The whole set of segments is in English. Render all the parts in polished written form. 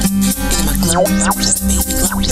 In my glove, baby glove.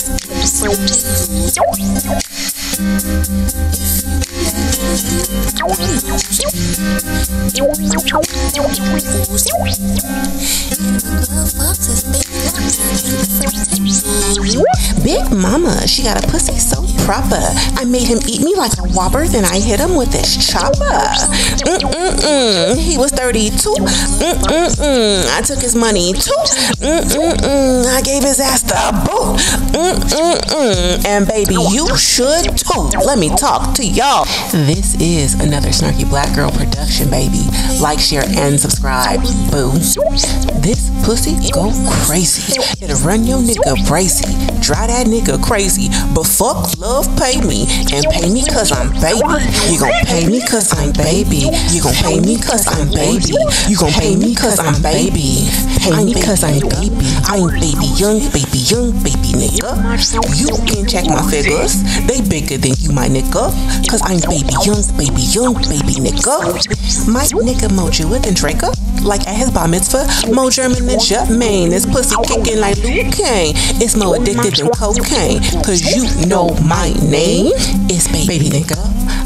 Big mama, she got a pussy so proper. I made him eat me like a Whopper, then I hit him with this chopper. He was 32. I took his money too. I gave his ass the boot. And baby, you should too. Let me talk to y'all. This is another Snarky Black Girl production, baby. Like, share, and subscribe. Boo. This pussy go crazy. It'll run your nigga brazy. Drive that nigga crazy. But fuck love, pay me. And pay me cause I'm baby. You gon' pay me cause I'm baby. You gon' pay me cause I'm baby. You gon' pay me cause I'm baby. Pay me cause I'm baby. I'm baby, young baby nigga. You can check my figures. They bigger than you, my nigga. Cause I'm baby, young baby nigga. My nigga more Jewish than Draco. Like at his bar mitzvah, more German than Jermaine. This pussy kicking like Luke Kane. It's more addicted than cocaine. Cause you know my name is baby nigga.